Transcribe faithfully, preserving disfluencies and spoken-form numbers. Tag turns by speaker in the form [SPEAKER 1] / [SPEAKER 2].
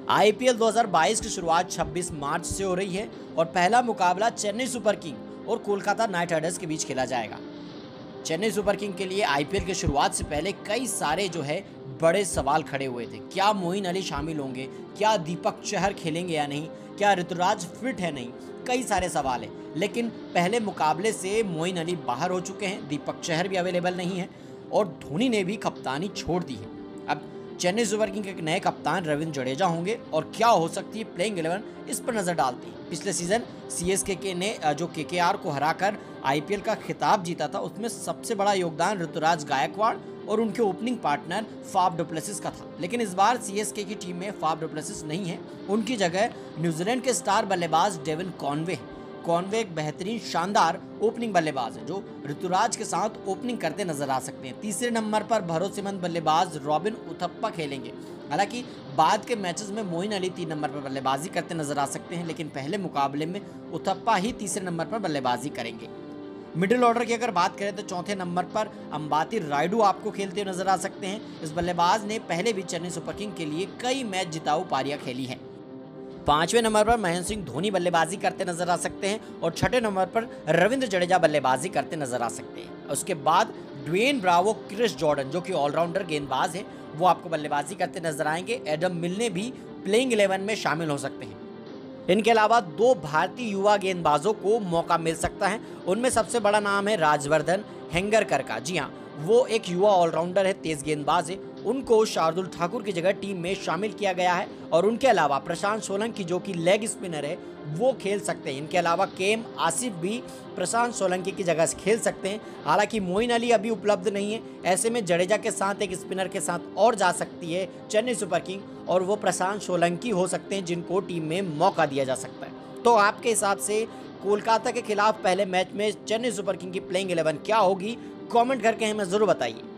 [SPEAKER 1] IPL दो हज़ार बाईस की शुरुआत छब्बीस मार्च से हो रही है और पहला मुकाबला चेन्नई सुपर किंग और कोलकाता नाइट राइडर्स के बीच खेला जाएगा। चेन्नई सुपर किंग के लिए आईपीएल की शुरुआत से पहले कई सारे जो है बड़े सवाल खड़े हुए थे। क्या मोइन अली शामिल होंगे, क्या दीपक चहर खेलेंगे या नहीं, क्या ऋतुराज फिट है नहीं, कई सारे सवाल हैं। लेकिन पहले मुकाबले से मोइन अली बाहर हो चुके हैं, दीपक चहर भी अवेलेबल नहीं है और धोनी ने भी कप्तानी छोड़ दी है। अब चेन्नई सुपर किंग के नए कप्तान रविंद्र जडेजा होंगे और क्या हो सकती है प्लेइंग इलेवन, इस पर नजर डालती है। पिछले सीजन सीएसके के ने जो केकेआर को हराकर आईपीएल का खिताब जीता था, उसमें सबसे बड़ा योगदान ऋतुराज गायकवाड़ और उनके ओपनिंग पार्टनर फाफ डुप्लेसिस का था। लेकिन इस बार सीएसके की टीम में फाफ डुप्लेसिस नहीं है, उनकी जगह न्यूजीलैंड के स्टार बल्लेबाज डेविन कॉनवे है। कॉनवे एक बेहतरीन शानदार ओपनिंग बल्लेबाज है जो ऋतुराज के साथ ओपनिंग करते नजर आ सकते हैं। तीसरे नंबर पर भरोसेमंद बल्लेबाज रॉबिन उथप्पा खेलेंगे। हालांकि बाद के मैचेस में मोइन अली तीन नंबर पर बल्लेबाजी करते नजर आ सकते हैं, लेकिन पहले मुकाबले में उथप्पा ही तीसरे नंबर पर बल्लेबाजी करेंगे। मिडिल ऑर्डर की अगर बात करें तो चौथे नंबर पर अंबाती रायडू आपको खेलते हुए नजर आ सकते हैं। इस बल्लेबाज ने पहले भी चेन्नई सुपर किंग के लिए कई मैच जिताऊ पारियां खेली हैं। पांचवें नंबर पर महेंद्र सिंह धोनी बल्लेबाजी करते नजर आ सकते हैं और छठे नंबर पर रविंद्र जडेजा बल्लेबाजी करते नजर आ सकते हैं। उसके बाद ड्वेन ब्रावो, क्रिस जॉर्डन जो कि ऑलराउंडर गेंदबाज है, वो आपको बल्लेबाजी करते नजर आएंगे। एडम मिलने भी प्लेइंग इलेवन में शामिल हो सकते हैं। इनके अलावा दो भारतीय युवा गेंदबाजों को मौका मिल सकता है। उनमें सबसे बड़ा नाम है राजवर्धन हेंगरकर का। जी हाँ, वो एक युवा ऑलराउंडर है, तेज गेंदबाज है। उनको शार्दुल ठाकुर की जगह टीम में शामिल किया गया है और उनके अलावा प्रशांत सोलंकी जो कि लेग स्पिनर है, वो खेल सकते हैं। इनके अलावा केएम आसिफ भी प्रशांत सोलंकी की जगह से खेल सकते हैं। हालांकि मोइन अली अभी उपलब्ध नहीं है, ऐसे में जडेजा के साथ एक स्पिनर के साथ और जा सकती है चेन्नई सुपर किंग और वो प्रशांत सोलंकी हो सकते हैं जिनको टीम में मौका दिया जा सकता है। तो आपके हिसाब से कोलकाता के खिलाफ पहले मैच में चेन्नई सुपर किंग की प्लेइंग इलेवन क्या होगी, कमेंट करके हमें ज़रूर बताइए।